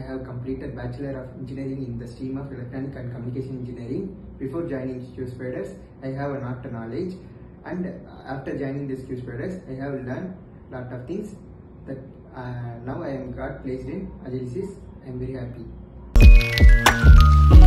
I have completed Bachelor of Engineering in the stream of Electronic and Communication Engineering. Before joining QSpiders, I have a lot of knowledge, and after joining this QSpiders, I have learned lot of things that now I am got placed in Agilysys. I am very happy.